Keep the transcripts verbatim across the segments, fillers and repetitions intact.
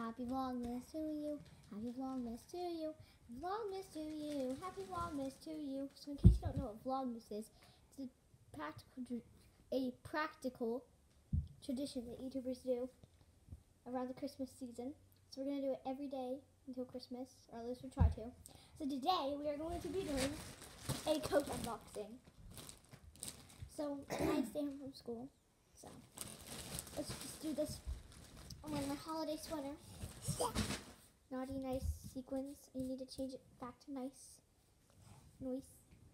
Happy Vlogmas to you. Happy Vlogmas to you. Vlogmas to you. Happy Vlogmas to you. So in case you don't know what Vlogmas is, it's a practical, a practical tradition that YouTubers do around the Christmas season. So we're going to do it every day until Christmas, or at least we'll try to. So today we are going to be doing a coat unboxing. So I stay home from school, so let's just do this. I'm wearing my holiday sweater. Naughty nice sequins. You need to change it back to nice. Noise.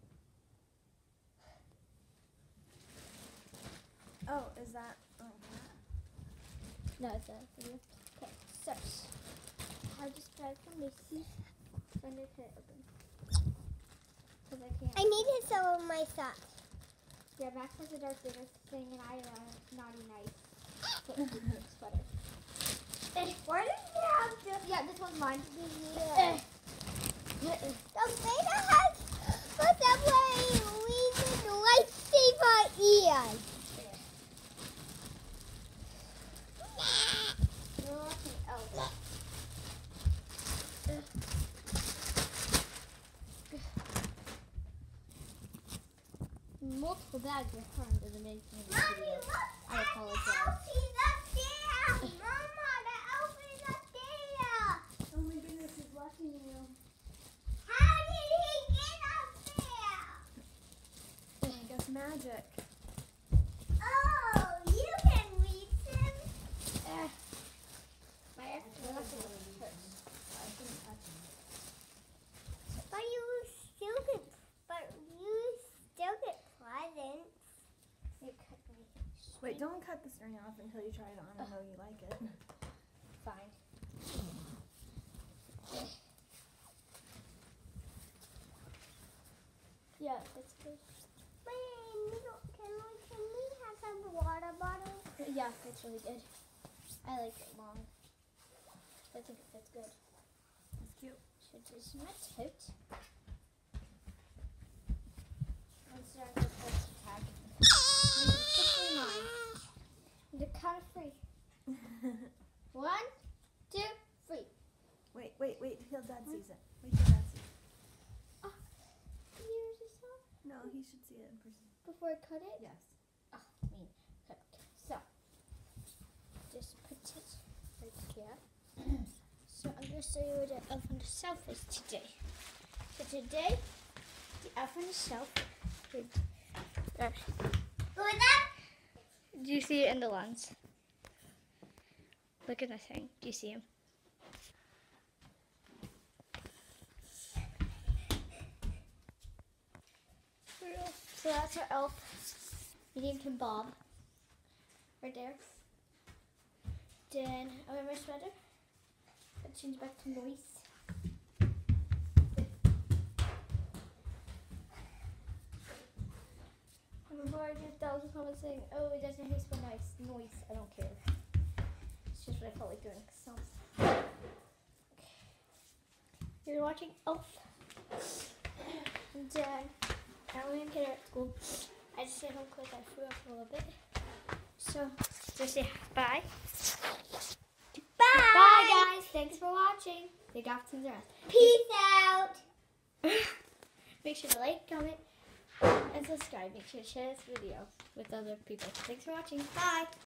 Oh, is that? Oh, no, it's a video. Okay, so I just tried from Macy's. So I'm gonna cut it open. Cause I can't. I need to sew my socks. Yeah, Max has a Darth Vader thing, and I have a naughty nice sweater. Why did you have to? Yeah, this one's mine. Yeah. Darth Vader has for some reason lightsaber ears. Multiple bags were harmed in the making of the video. I apologize. Elsie's upstairs! Mama, the Elsie's upstairs! Oh my goodness, he's watching you. How did he get up there? I guess magic. Oh, you can reach him? Uh, my extra hurts. But you still get, but you still get presents. You cut me. Wait, don't cut the string off until you try it on and know you like it. Fine. Yeah, that's good. Wait, we don't, can we, can we have some water bottles? Yeah, it's really good. I like it long. I think it fits good. It's cute. Should this is my tote. Let's start with this tag. This is officially mine. And they're kind of free. One, two, three. Wait, wait, wait till Dad sees it. Wait till Dad sees it. Oh, can you use this one? No, he should see it in person. Before I cut it? Yes. Oh, mean. Okay. So, just put it right here. So I'm going to show you what the elf on the shelf is today. So today, the elf on the shelf is... Uh, Go with that? do you see it in the lens? Look at that thing. Do you see him? So that's our elf. We named him Bob. Right there. Then I wear my sweater. I change back to noise. And before I get that was a comment saying, oh, it doesn't taste so nice. Noise. I don't care. It's just what I felt like doing. So, okay. You're watching Elf. And then I went to at school. I just stayed home because I threw up a little bit. So, just say bye. Bye! Bye, guys. Thanks for watching. The Gotfredsons are us. Peace out! Make sure to like, comment, and subscribe. Make sure to share this video with other people. Thanks for watching. Bye.